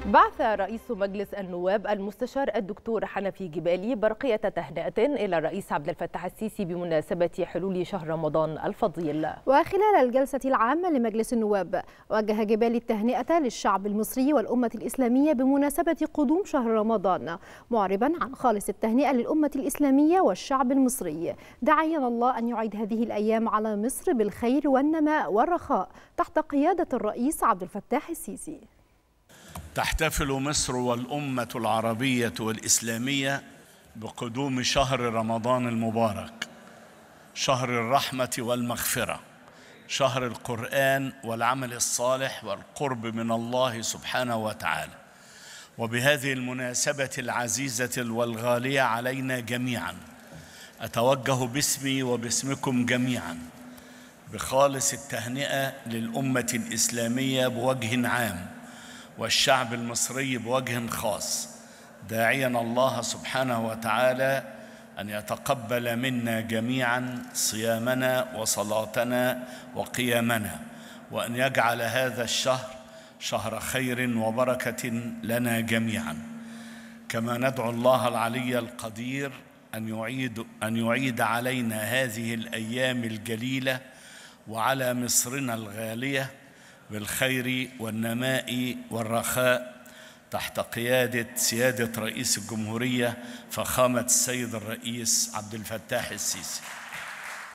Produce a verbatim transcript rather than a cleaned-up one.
بعث رئيس مجلس النواب المستشار الدكتور حنفي جبالي برقية تهنئة إلى الرئيس عبد الفتاح السيسي بمناسبة حلول شهر رمضان الفضيل. وخلال الجلسة العامة لمجلس النواب وجه جبالي التهنئة للشعب المصري والأمة الإسلامية بمناسبة قدوم شهر رمضان، معربا عن خالص التهنئة للأمة الإسلامية والشعب المصري، داعيا الله أن يعيد هذه الأيام على مصر بالخير والنماء والرخاء تحت قيادة الرئيس عبد الفتاح السيسي. تحتفل مصر والأمة العربية والإسلامية بقدوم شهر رمضان المبارك، شهر الرحمة والمغفرة، شهر القرآن والعمل الصالح والقرب من الله سبحانه وتعالى. وبهذه المناسبة العزيزة والغالية علينا جميعا أتوجه باسمي وباسمكم جميعا بخالص التهنئة للأمة الإسلامية بوجه عام والشعب المصري بوجه خاص، داعيا الله سبحانه وتعالى أن يتقبل منا جميعا صيامنا وصلاتنا وقيامنا، وأن يجعل هذا الشهر شهر خير وبركة لنا جميعا. كما ندعو الله العلي القدير أن يعيد, أن يعيد علينا هذه الأيام الجليلة وعلى مصرنا الغالية بالخير والنماء والرخاء تحت قيادة سيادة رئيس الجمهورية فخامة السيد الرئيس عبد الفتاح السيسي.